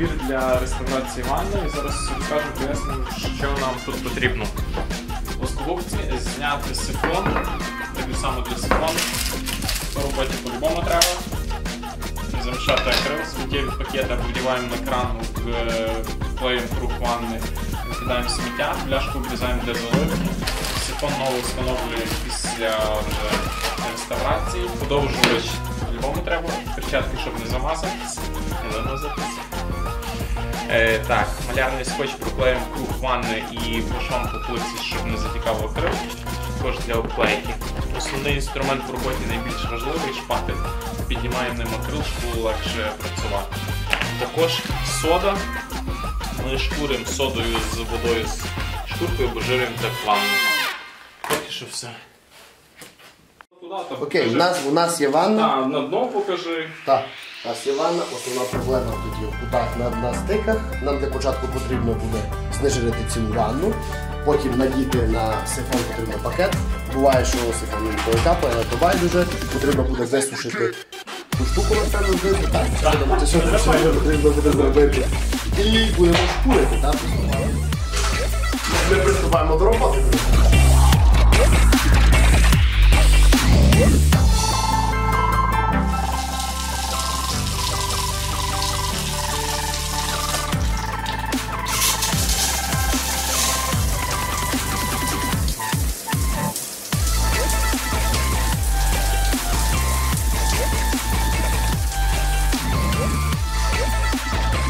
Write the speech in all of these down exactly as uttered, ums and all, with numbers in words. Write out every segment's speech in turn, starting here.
набір для реставрації ванни. І зараз розкажу, поясню, що нам тут потрібно. В плоскогубці зняти сифон, так само для сифону. По роботі по-любому треба. Замішати акрил, сміттєві пакети вдіваємо на кран, вклеїмо круг ванни, викидаємо сміття, пляшку обрізаємо для заливки. Сифон новий встановлюємо після вже реставрації. Подовжувач по-любому треба, перчатки, щоб не замазатися, не замазатися. Е, так, малярний скотч проклеїмо круг ванни і пошвам по плитці, щоб не затікав акрил, також для обклейки. Основний інструмент в роботі найбільш важливий – шпатель. Піднімаємо ним акрил, щоб було легше працювати. Також сода. Ми шкуримо содою з водою з шкуркою, бо жиримо так ванну. Поки що все. Окей, у нас, у нас є ванна. Так, на дно покажи. Так, у нас є ванна, основна проблема тут є в кутах на, на стиках. Нам для початку потрібно буде знежирити цю ванну, потім надіти на сифон потрібно пакет. Буває, що сифон не капає, то байдуже, потрібно буде висушити ту штуку наступну знизу, так, це все потрібно буде зробити. І будемо шкурити, так? Ми приступаємо до роботи.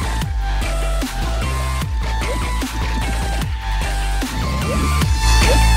Yeah.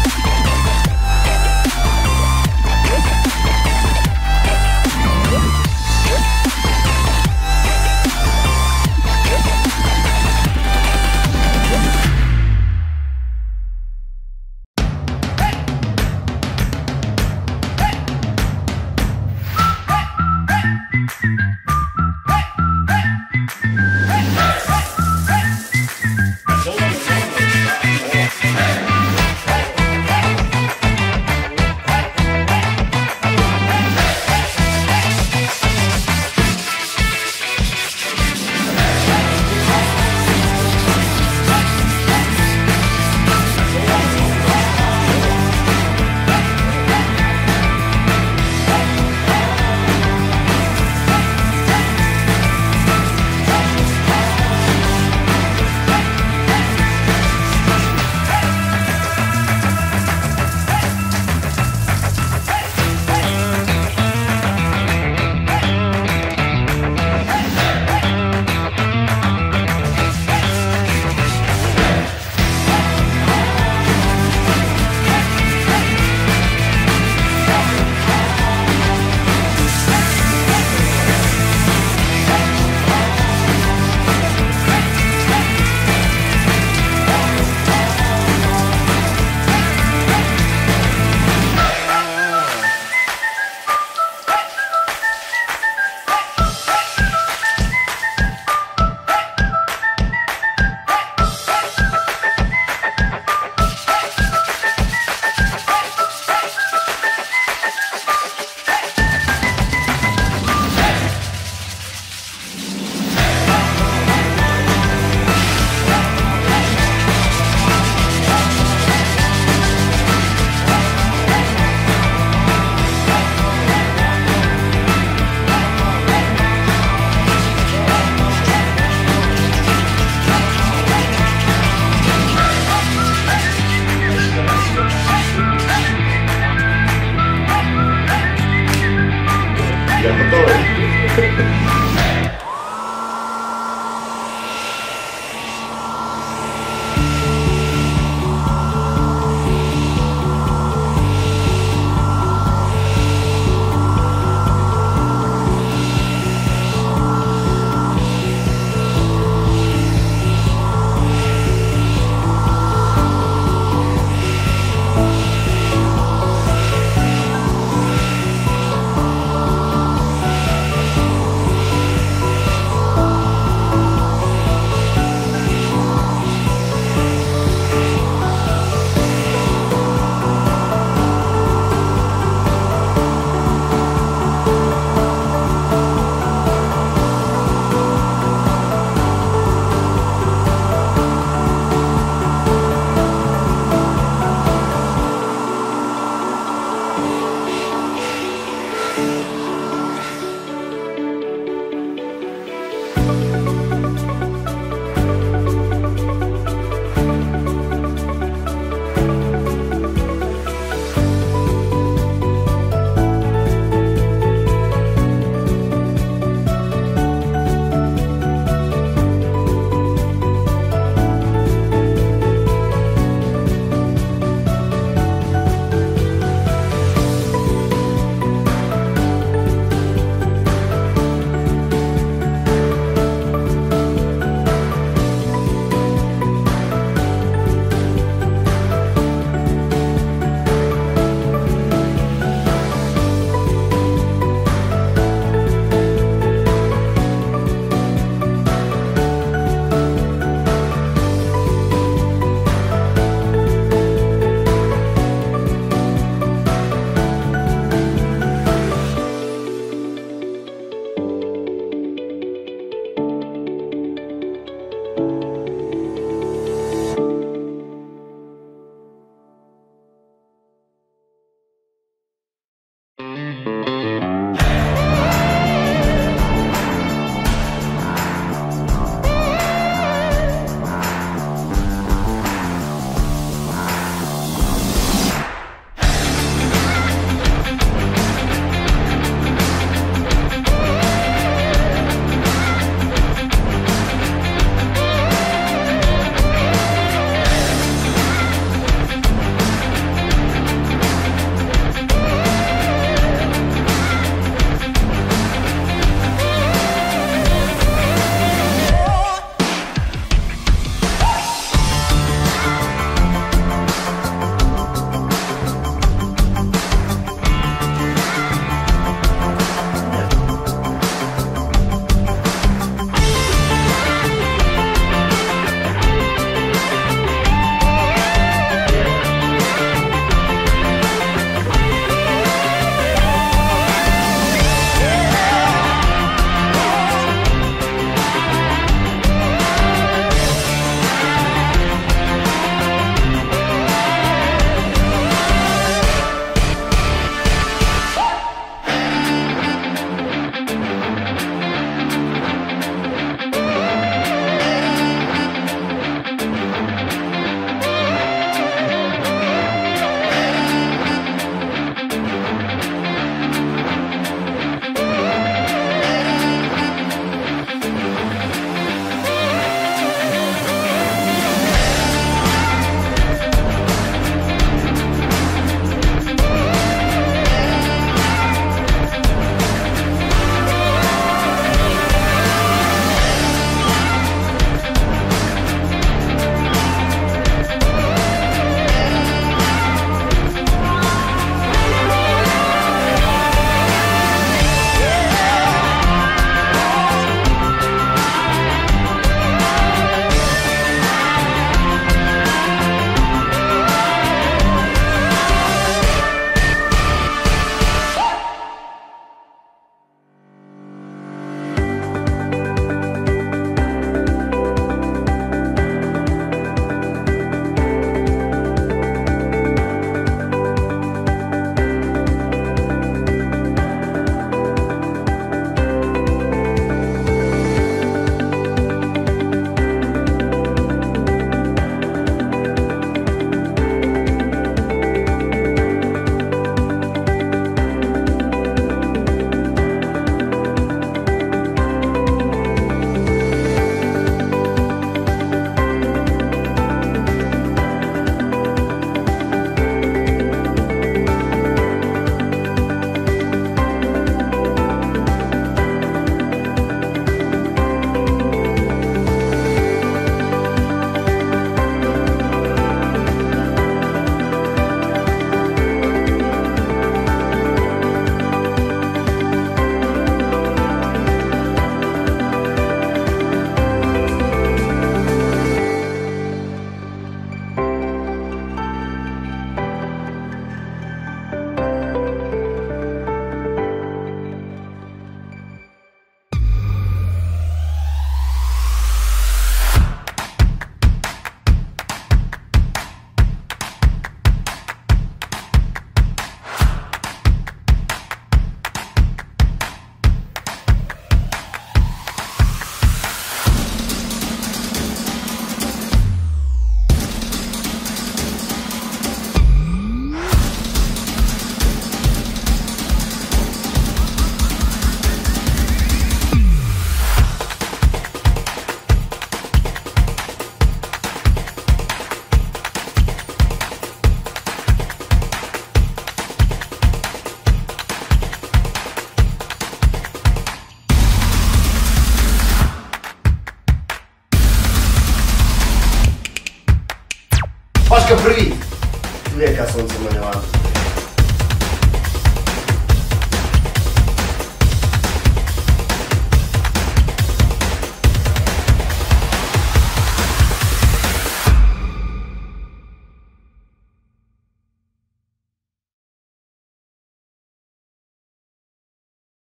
Машка, привіт! Яка сонце малювала.